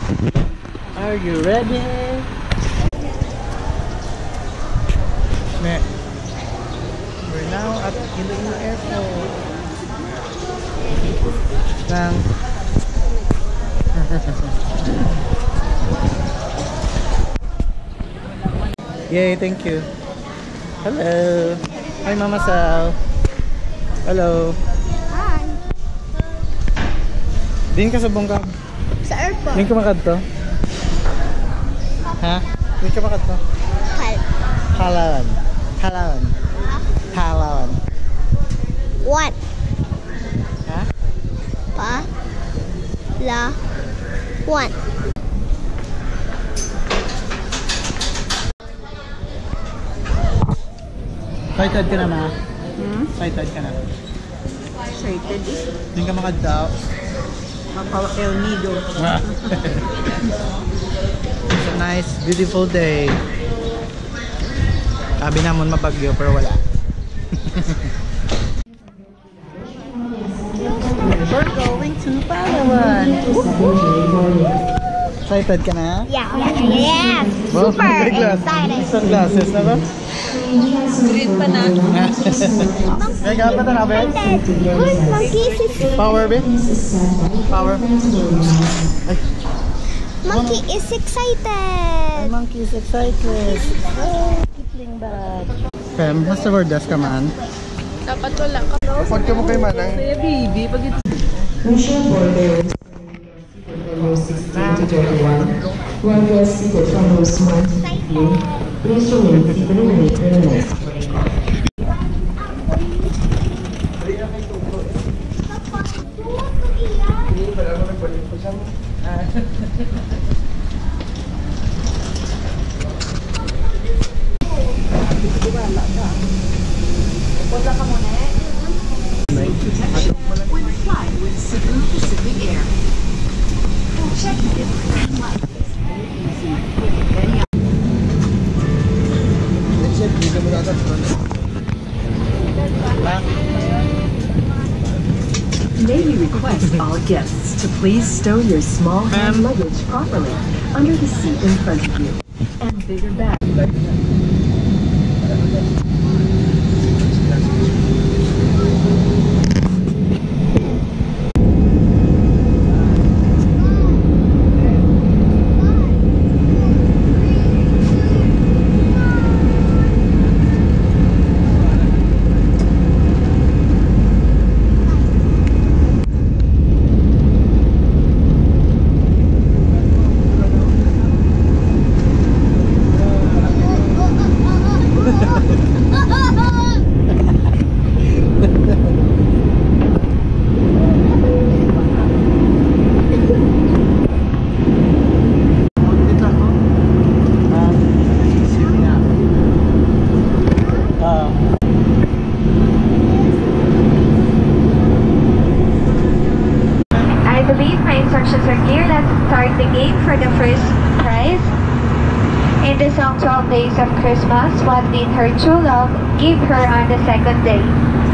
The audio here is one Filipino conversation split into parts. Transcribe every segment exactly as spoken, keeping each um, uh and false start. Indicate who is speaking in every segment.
Speaker 1: Are you ready? We're now at Iloilo Airport. Lang. Yay, thank you. Hello. Hi, Mama Sal. Hello.
Speaker 2: Hi.
Speaker 1: Din ka sa bungkab?
Speaker 2: Sa airport.
Speaker 1: Din ka makadto? Ha? Din ka makadto?
Speaker 2: Hal.
Speaker 1: Palawan. Palawan. Palawan.
Speaker 2: What?
Speaker 1: Ha?
Speaker 2: Pa. La. One.
Speaker 1: Excited ka na, Ma?
Speaker 3: Hmm?
Speaker 1: Excited ka na?
Speaker 3: Excited eh.
Speaker 1: Din ka makadto?
Speaker 3: Mapawa El Nido.
Speaker 1: It's a nice, beautiful day. Sabi naman mapagyo pero wala. We're going to Palawan. Excited ka na?
Speaker 2: Yeah. Yeah.
Speaker 1: Wow,
Speaker 2: Super
Speaker 1: may glass-
Speaker 2: excited.
Speaker 1: Sunglasses na ba?
Speaker 3: Green pa na.
Speaker 1: May gapa na ba?
Speaker 2: Good monkeys is
Speaker 1: Power ba? Power. Ay,
Speaker 2: monkey is
Speaker 1: my
Speaker 2: excited.
Speaker 1: monkey is excited. Oh, kitling bag. Fem, how's the word desk ka man?
Speaker 3: Dapat wala ka.
Speaker 1: Pag ka mo kay Manang.
Speaker 3: Kaya baby, pag ito.
Speaker 4: Russian border from row sixteen to twenty-one, while you are seated from rows one to fifteen, please remain seated and wait for the next train.
Speaker 5: May we request all guests to please stow your small hand luggage properly under the seat in front of you and bigger bag.
Speaker 6: I believe my instructions are clear. Let's start the game for the first prize. In the song twelve Days of Christmas, what did her true love give her on the second day?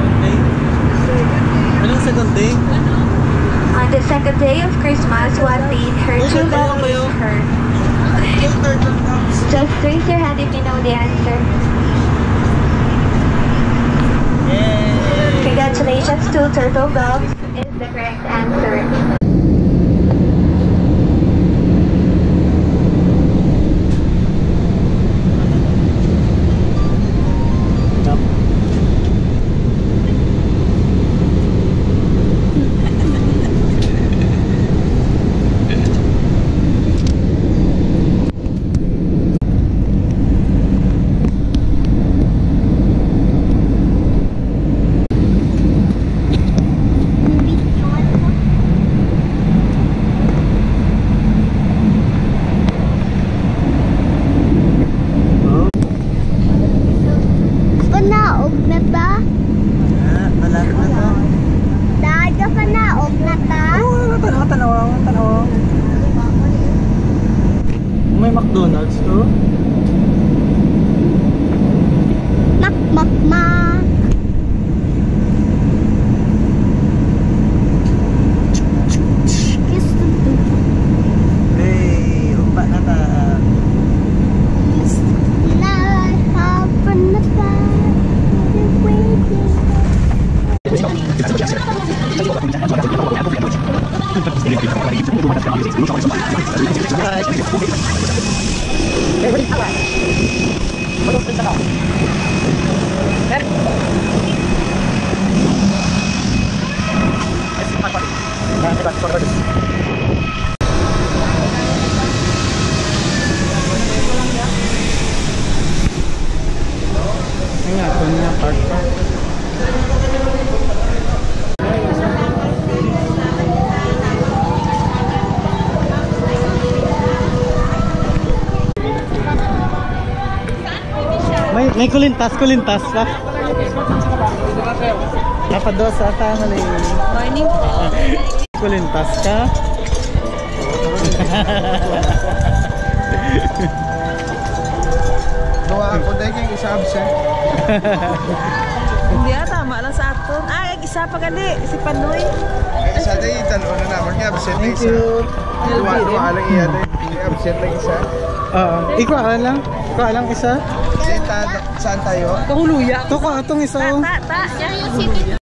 Speaker 1: Anong second day?
Speaker 6: On the second day of Christmas, what did her true love give her? Just raise your hand if you know the answer. Congratulations to Turtle Dogs is the correct answer.
Speaker 1: Ay, ako na park pa. May, may kulintas, kulintas pa. Napados sa family.
Speaker 3: Morning.
Speaker 1: Kulintas ka.
Speaker 7: Gawa ako dahil kayong isa absent.
Speaker 3: Hindi ah, tama lang sa aton. Ah, isa pa gali. Si Panoy.
Speaker 7: Isa dahil dalawa na naman. Kaya absent na
Speaker 1: Thank
Speaker 7: isa.
Speaker 1: you.
Speaker 7: Duwa, duwa lang iya dahil. Hindi absent na isa.
Speaker 1: Oo. Ikaw lang. Ikaw lang isa.
Speaker 7: Kasi ta- saan tayo?
Speaker 3: Kahuluya.
Speaker 1: Ito ko, itong isa.
Speaker 3: Ta, ta. Yan yung city.